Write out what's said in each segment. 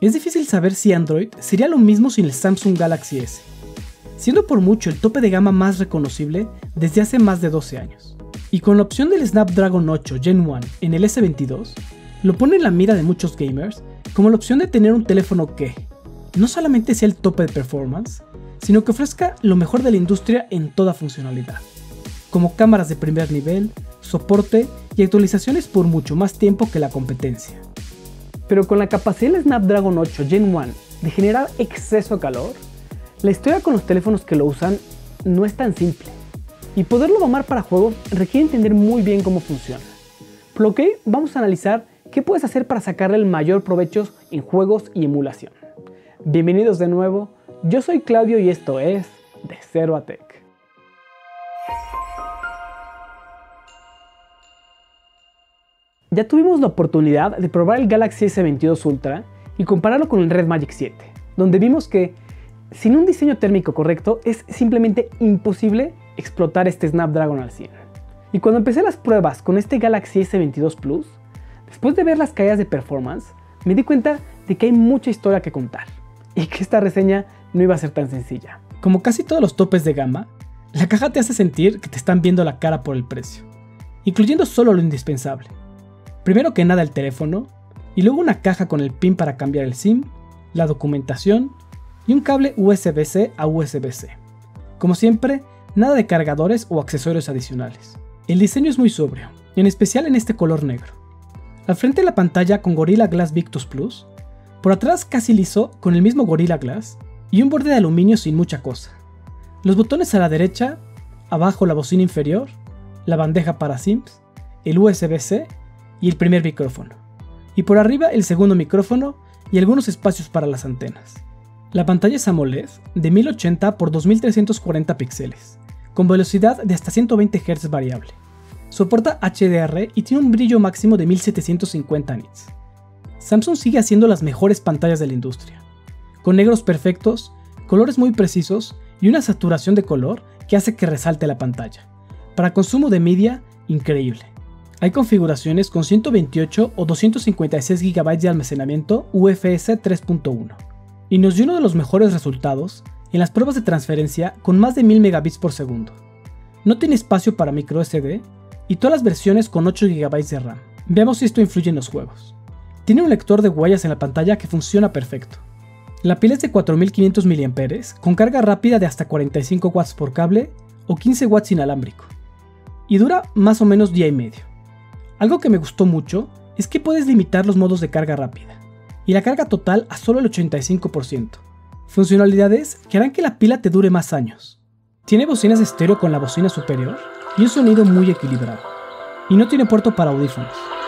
Es difícil saber si Android sería lo mismo sin el Samsung Galaxy S, siendo por mucho el tope de gama más reconocible desde hace más de 12 años. Y con la opción del Snapdragon 8 Gen 1 en el S22, lo pone en la mira de muchos gamers como la opción de tener un teléfono que no solamente sea el tope de performance, sino que ofrezca lo mejor de la industria en toda funcionalidad, como cámaras de primer nivel, soporte y actualizaciones por mucho más tiempo que la competencia. Pero con la capacidad del Snapdragon 8 Gen 1 de generar exceso de calor, la historia con los teléfonos que lo usan no es tan simple, y poderlo domar para juegos requiere entender muy bien cómo funciona. Por lo que vamos a analizar qué puedes hacer para sacarle el mayor provecho en juegos y emulación. Bienvenidos de nuevo, yo soy Claudio y esto es De Cero a Tech. Ya tuvimos la oportunidad de probar el Galaxy S22 Ultra y compararlo con el Red Magic 7, donde vimos que sin un diseño térmico correcto es simplemente imposible explotar este Snapdragon al 100. Y cuando empecé las pruebas con este Galaxy S22 Plus, después de ver las caídas de performance, me di cuenta de que hay mucha historia que contar y que esta reseña no iba a ser tan sencilla. Como casi todos los topes de gama, la caja te hace sentir que te están viendo la cara por el precio, incluyendo solo lo indispensable. Primero que nada el teléfono, y luego una caja con el pin para cambiar el SIM, la documentación y un cable USB-C a USB-C. Como siempre, nada de cargadores o accesorios adicionales. El diseño es muy sobrio, en especial en este color negro. Al frente de la pantalla con Gorilla Glass Victus Plus, por atrás casi liso con el mismo Gorilla Glass y un borde de aluminio sin mucha cosa. Los botones a la derecha, abajo la bocina inferior, la bandeja para SIMs, el USB-C y el primer micrófono, y por arriba el segundo micrófono y algunos espacios para las antenas. La pantalla es AMOLED de 1080 x 2340 píxeles, con velocidad de hasta 120 Hz variable. Soporta HDR y tiene un brillo máximo de 1750 nits. Samsung sigue haciendo las mejores pantallas de la industria, con negros perfectos, colores muy precisos y una saturación de color que hace que resalte la pantalla. Para consumo de media, increíble. Hay configuraciones con 128 o 256 GB de almacenamiento UFS 3.1 y nos dio uno de los mejores resultados en las pruebas de transferencia con más de 1000 megabits por segundo. No tiene espacio para microSD y todas las versiones con 8 GB de RAM. Veamos si esto influye en los juegos. Tiene un lector de huellas en la pantalla que funciona perfecto. La pila es de 4500 mAh con carga rápida de hasta 45 watts por cable o 15 watts inalámbrico y dura más o menos día y medio. Algo que me gustó mucho es que puedes limitar los modos de carga rápida y la carga total a solo el 85%. Funcionalidades que harán que la pila te dure más años. Tiene bocinas estéreo con la bocina superior y un sonido muy equilibrado. Y no tiene puerto para audífonos.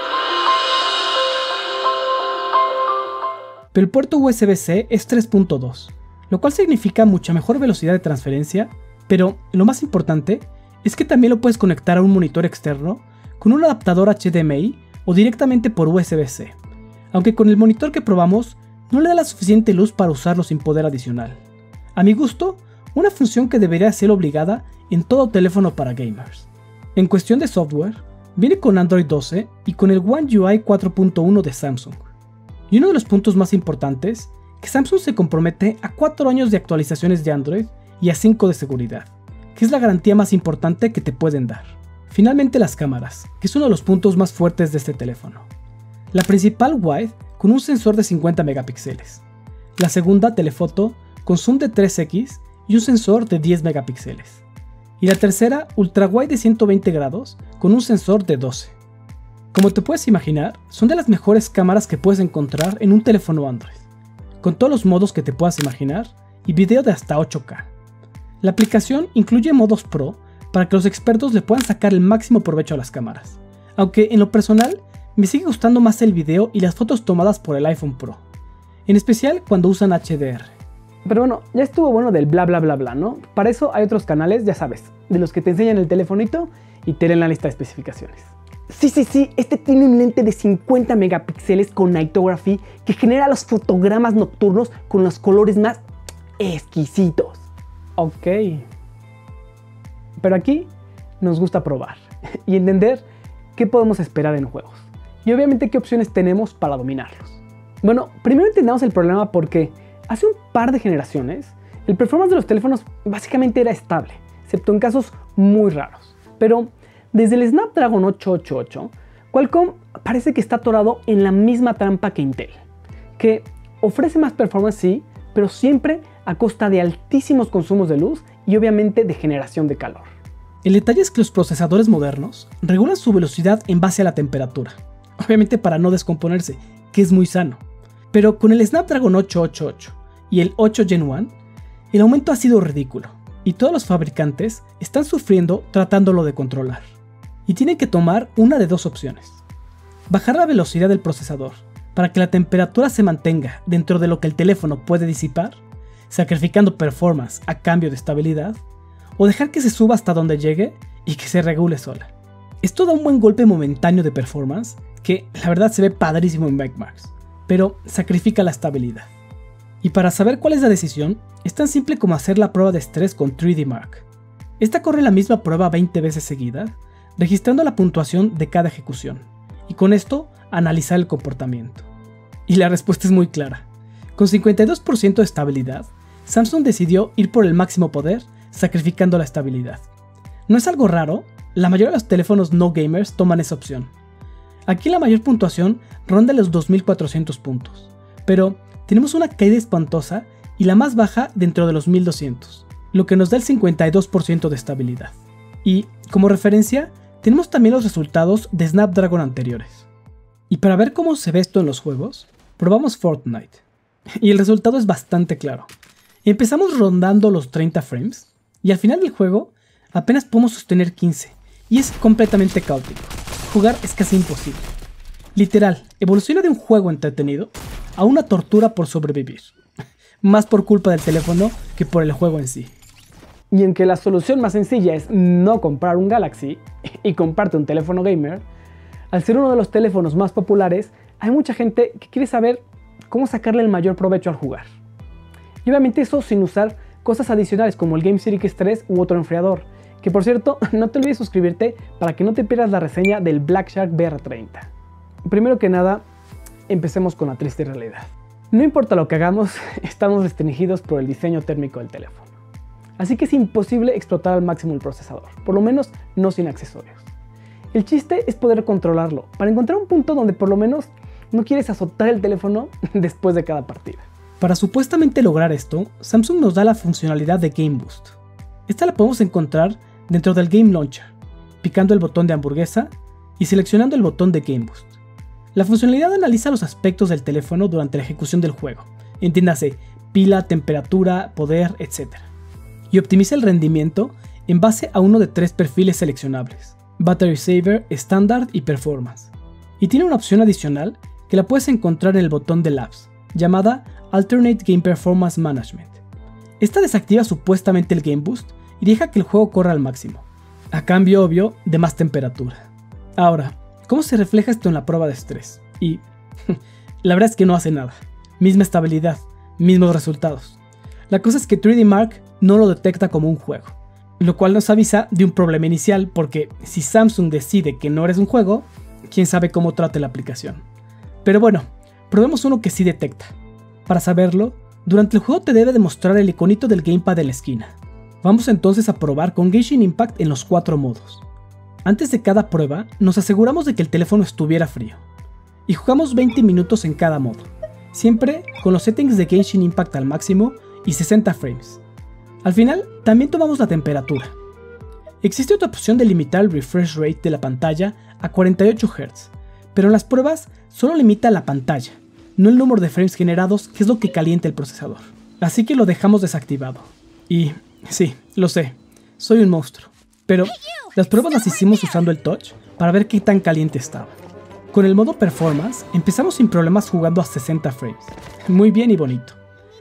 Pero el puerto USB-C es 3.2, lo cual significa mucha mejor velocidad de transferencia, pero lo más importante es que también lo puedes conectar a un monitor externo con un adaptador HDMI o directamente por USB-C, aunque con el monitor que probamos no le da la suficiente luz para usarlo sin poder adicional. A mi gusto, una función que debería ser obligada en todo teléfono para gamers. En cuestión de software, viene con Android 12 y con el One UI 4.1 de Samsung. Y uno de los puntos más importantes, que Samsung se compromete a 4 años de actualizaciones de Android y a 5 de seguridad, que es la garantía más importante que te pueden dar. Finalmente las cámaras, que es uno de los puntos más fuertes de este teléfono. La principal wide con un sensor de 50 megapíxeles. La segunda telefoto con zoom de 3x y un sensor de 10 megapíxeles. Y la tercera ultra wide de 120 grados con un sensor de 12. Como te puedes imaginar, son de las mejores cámaras que puedes encontrar en un teléfono Android, con todos los modos que te puedas imaginar y video de hasta 8K. La aplicación incluye modos Pro para que los expertos le puedan sacar el máximo provecho a las cámaras, aunque en lo personal me sigue gustando más el video y las fotos tomadas por el iPhone Pro, en especial cuando usan HDR. Pero bueno, ya estuvo bueno del bla bla bla bla, ¿no? Para eso hay otros canales, ya sabes, de los que te enseñan el telefonito y te leen la lista de especificaciones. Sí, este tiene un lente de 50 megapíxeles con Nightography que genera los fotogramas nocturnos con los colores más exquisitos. Ok. Pero aquí nos gusta probar y entender qué podemos esperar en juegos y obviamente qué opciones tenemos para dominarlos. Bueno, primero entendamos el problema porque hace un par de generaciones el performance de los teléfonos básicamente era estable, excepto en casos muy raros. Pero desde el Snapdragon 888, Qualcomm parece que está atorado en la misma trampa que Intel, que ofrece más performance sí, pero siempre a costa de altísimos consumos de luz y obviamente de generación de calor. El detalle es que los procesadores modernos regulan su velocidad en base a la temperatura, obviamente para no descomponerse, que es muy sano. Pero con el Snapdragon 888 y el 8 Gen 1, el aumento ha sido ridículo, y todos los fabricantes están sufriendo tratándolo de controlar. Y tienen que tomar una de dos opciones. Bajar la velocidad del procesador para que la temperatura se mantenga dentro de lo que el teléfono puede disipar, sacrificando performance a cambio de estabilidad, o dejar que se suba hasta donde llegue y que se regule sola. Esto da un buen golpe momentáneo de performance, que la verdad se ve padrísimo en benchmarks, pero sacrifica la estabilidad. Y para saber cuál es la decisión, es tan simple como hacer la prueba de estrés con 3D Mark. Esta corre la misma prueba 20 veces seguida, registrando la puntuación de cada ejecución, y con esto analizar el comportamiento. Y la respuesta es muy clara. Con 52% de estabilidad, Samsung decidió ir por el máximo poder, sacrificando la estabilidad. No es algo raro, la mayoría de los teléfonos no gamers toman esa opción. Aquí la mayor puntuación ronda los 2400 puntos, pero tenemos una caída espantosa y la más baja dentro de los 1200, lo que nos da el 52% de estabilidad. Y, como referencia, tenemos también los resultados de Snapdragon anteriores. Y para ver cómo se ve esto en los juegos, probamos Fortnite. Y el resultado es bastante claro. Empezamos rondando los 30 frames, y al final del juego apenas podemos sostener 15, y es completamente caótico. Jugar es casi imposible. Literal, evoluciona de un juego entretenido a una tortura por sobrevivir. Más por culpa del teléfono que por el juego en sí. Y aunque la solución más sencilla es no comprar un Galaxy y comprarte un teléfono gamer, al ser uno de los teléfonos más populares, hay mucha gente que quiere saber cómo sacarle el mayor provecho al jugar. Y obviamente eso sin usar cosas adicionales como el Game Series 3 u otro enfriador, que por cierto, no te olvides suscribirte para que no te pierdas la reseña del Black Shark VR30. Primero que nada, empecemos con la triste realidad. No importa lo que hagamos, estamos restringidos por el diseño térmico del teléfono. Así que es imposible explotar al máximo el procesador, por lo menos no sin accesorios. El chiste es poder controlarlo, para encontrar un punto donde por lo menos no quieres azotar el teléfono después de cada partida. Para supuestamente lograr esto, Samsung nos da la funcionalidad de Game Boost. Esta la podemos encontrar dentro del Game Launcher, picando el botón de hamburguesa y seleccionando el botón de Game Boost. La funcionalidad analiza los aspectos del teléfono durante la ejecución del juego, entiéndase, pila, temperatura, poder, etc. Y optimiza el rendimiento en base a uno de 3 perfiles seleccionables: Battery Saver, Standard y Performance. Y tiene una opción adicional que la puedes encontrar en el botón de Labs, llamada Alternate Game Performance Management. Esta desactiva supuestamente el Game Boost y deja que el juego corra al máximo, a cambio obvio de más temperatura. Ahora, ¿cómo se refleja esto en la prueba de estrés? Y la verdad es que no hace nada. Misma estabilidad, mismos resultados. La cosa es que 3D Mark no lo detecta como un juego, lo cual nos avisa de un problema inicial, porque si Samsung decide que no eres un juego, quién sabe cómo trate la aplicación. Pero bueno, probemos uno que sí detecta. Para saberlo, durante el juego te debe demostrar el iconito del gamepad en la esquina. Vamos entonces a probar con Genshin Impact en los 4 modos. Antes de cada prueba, nos aseguramos de que el teléfono estuviera frío. Y jugamos 20 minutos en cada modo, siempre con los settings de Genshin Impact al máximo y 60 frames. Al final, también tomamos la temperatura. Existe otra opción de limitar el refresh rate de la pantalla a 48 Hz, pero en las pruebas solo limita la pantalla, no el número de frames generados, que es lo que calienta el procesador. Así que lo dejamos desactivado. Y sí, lo sé, soy un monstruo, pero las pruebas las hicimos usando el touch para ver qué tan caliente estaba. Con el modo performance empezamos sin problemas jugando a 60 frames, muy bien y bonito.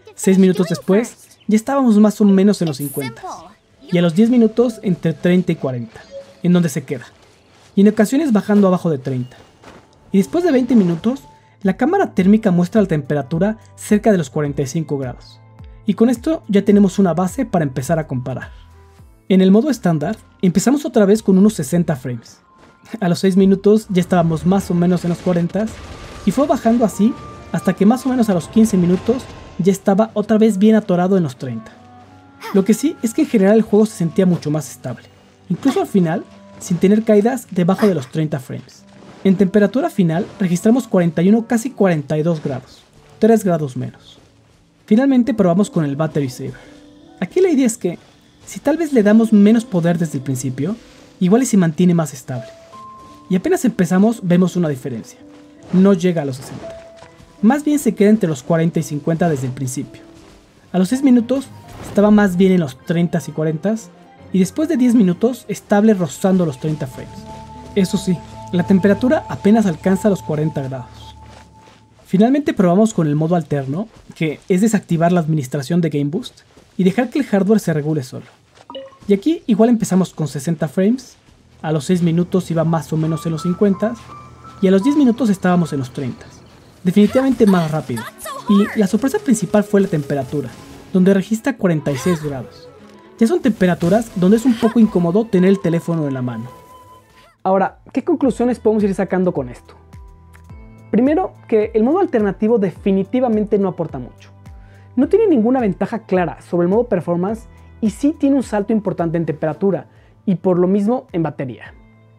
6 minutos después ya estábamos más o menos en los 50, y a los 10 minutos entre 30 y 40, en donde se queda, y en ocasiones bajando abajo de 30. Y después de 20 minutos, la cámara térmica muestra la temperatura cerca de los 45 grados. Y con esto ya tenemos una base para empezar a comparar. En el modo estándar, empezamos otra vez con unos 60 frames. A los 6 minutos ya estábamos más o menos en los 40 y fue bajando así hasta que más o menos a los 15 minutos ya estaba otra vez bien atorado en los 30. Lo que sí es que en general el juego se sentía mucho más estable, incluso al final, sin tener caídas debajo de los 30 frames. En temperatura final registramos 41, casi 42 grados, 3 grados menos. Finalmente probamos con el Battery Saver. Aquí la idea es que, si tal vez le damos menos poder desde el principio, igual y se mantiene más estable. Y apenas empezamos vemos una diferencia, no llega a los 60. Más bien se queda entre los 40 y 50 desde el principio. A los 6 minutos estaba más bien en los 30 y 40 y después de 10 minutos estable rozando los 30 frames. Eso sí, la temperatura apenas alcanza los 40 grados. Finalmente probamos con el modo alterno, que es desactivar la administración de Game Boost y dejar que el hardware se regule solo. Y aquí igual empezamos con 60 frames, a los 6 minutos iba más o menos en los 50 y a los 10 minutos estábamos en los 30. Definitivamente más rápido. Y la sorpresa principal fue la temperatura, donde registra 46 grados. Ya son temperaturas donde es un poco incómodo tener el teléfono en la mano. Ahora, ¿qué conclusiones podemos ir sacando con esto? Primero, que el modo alternativo definitivamente no aporta mucho. No tiene ninguna ventaja clara sobre el modo performance y sí tiene un salto importante en temperatura y por lo mismo en batería.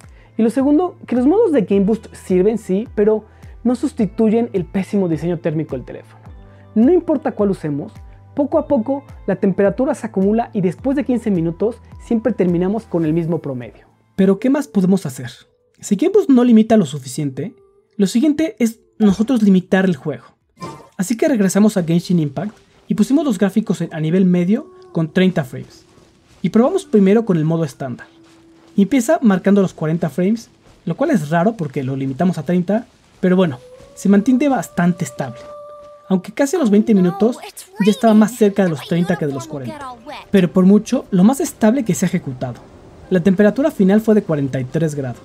Y lo segundo, que los modos de Game Boost sirven sí, pero no sustituyen el pésimo diseño térmico del teléfono. No importa cuál usemos, poco a poco la temperatura se acumula y después de 15 minutos siempre terminamos con el mismo promedio. Pero ¿qué más podemos hacer? Si Game Boost no limita lo suficiente, lo siguiente es nosotros limitar el juego. Así que regresamos a Genshin Impact y pusimos los gráficos a nivel medio con 30 frames. Y probamos primero con el modo estándar. Y empieza marcando los 40 frames, lo cual es raro porque lo limitamos a 30, pero bueno, se mantiene bastante estable. Aunque casi a los 20 minutos ya estaba más cerca de los 30 que de los 40. Pero por mucho, lo más estable que se ha ejecutado. La temperatura final fue de 43 grados.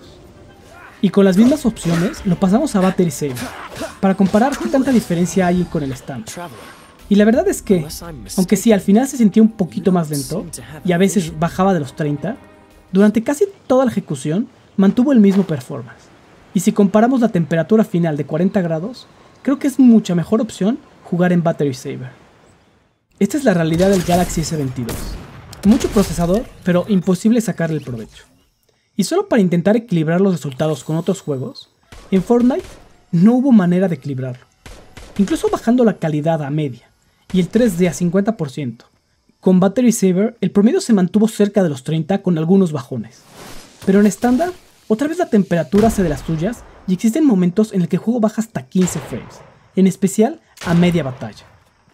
Y con las mismas opciones lo pasamos a Battery Saver, para comparar qué tanta diferencia hay con el estándar. Y la verdad es que, aunque sí al final se sentía un poquito más lento, y a veces bajaba de los 30, durante casi toda la ejecución mantuvo el mismo performance. Y si comparamos la temperatura final de 40 grados, creo que es mucha mejor opción jugar en Battery Saver. Esta es la realidad del Galaxy S22. Mucho procesador, pero imposible sacarle el provecho. Y solo para intentar equilibrar los resultados con otros juegos, en Fortnite no hubo manera de equilibrarlo. Incluso bajando la calidad a media y el 3D a 50%. Con Battery Saver el promedio se mantuvo cerca de los 30 con algunos bajones. Pero en estándar, otra vez la temperatura hace de las suyas y existen momentos en el que el juego baja hasta 15 frames, en especial a media batalla.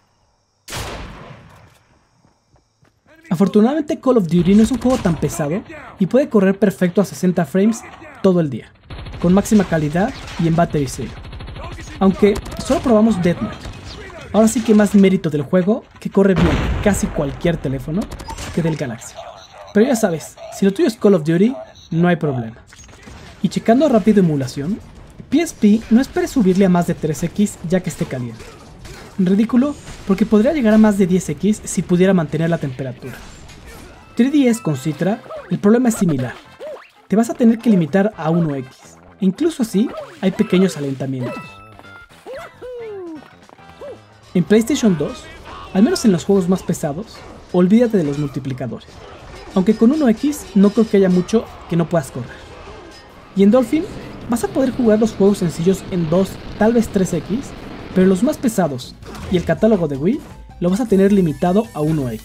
Afortunadamente Call of Duty no es un juego tan pesado y puede correr perfecto a 60 frames todo el día, con máxima calidad y en Battery Saver. Aunque solo probamos Deathmatch. Ahora sí que más mérito del juego que corre bien casi cualquier teléfono que del Galaxy. Pero ya sabes, si lo tuyo es Call of Duty, no hay problema. Y checando rápido emulación, PSP no espere subirle a más de 3x ya que esté caliente. Ridículo porque podría llegar a más de 10x si pudiera mantener la temperatura. 3DS con Citra, el problema es similar. Te vas a tener que limitar a 1x, e incluso así hay pequeños alentamientos. En PlayStation 2, al menos en los juegos más pesados, olvídate de los multiplicadores. Aunque con 1x no creo que haya mucho que no puedas correr. Y en Dolphin vas a poder jugar los juegos sencillos en 2, tal vez 3x, pero los más pesados y el catálogo de Wii lo vas a tener limitado a 1x.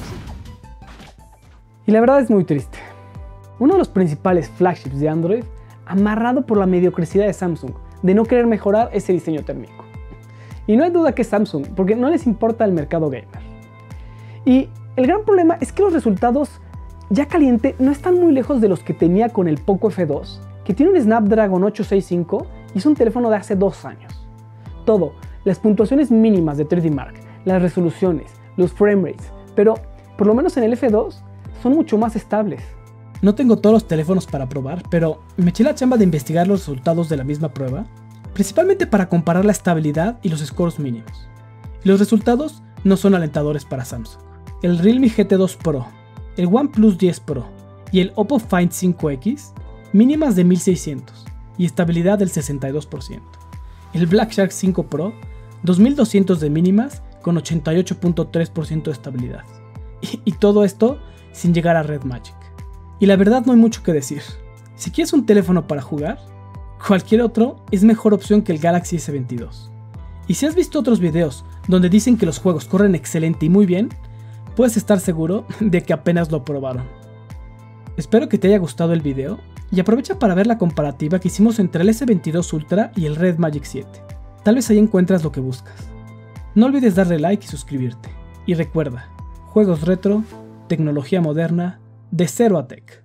Y la verdad es muy triste. Uno de los principales flagships de Android, amarrado por la mediocridad de Samsung de no querer mejorar ese diseño térmico. Y no hay duda que es Samsung, porque no les importa el mercado gamer. Y el gran problema es que los resultados ya caliente no están muy lejos de los que tenía con el Poco F2, que tiene un Snapdragon 865 y es un teléfono de hace 2 años. Todo, las puntuaciones mínimas de 3D Mark, las resoluciones, los frame rates, pero por lo menos en el F2 son mucho más estables. No tengo todos los teléfonos para probar, pero me eché la chamba de investigar los resultados de la misma prueba, principalmente para comparar la estabilidad y los scores mínimos. Y los resultados no son alentadores para Samsung. El Realme GT2 Pro, el OnePlus 10 Pro y el Oppo Find 5X, mínimas de 1600 y estabilidad del 62%. El Black Shark 5 Pro 2200 de mínimas con 88.3% de estabilidad. Y todo esto sin llegar a Red Magic. Y la verdad no hay mucho que decir. Si quieres un teléfono para jugar, cualquier otro es mejor opción que el Galaxy S22. Y si has visto otros videos donde dicen que los juegos corren excelente y muy bien, puedes estar seguro de que apenas lo probaron. Espero que te haya gustado el video y aprovecha para ver la comparativa que hicimos entre el S22 Ultra y el Red Magic 7. Tal vez ahí encuentras lo que buscas. No olvides darle like y suscribirte. Y recuerda, juegos retro, tecnología moderna, de cero a tech.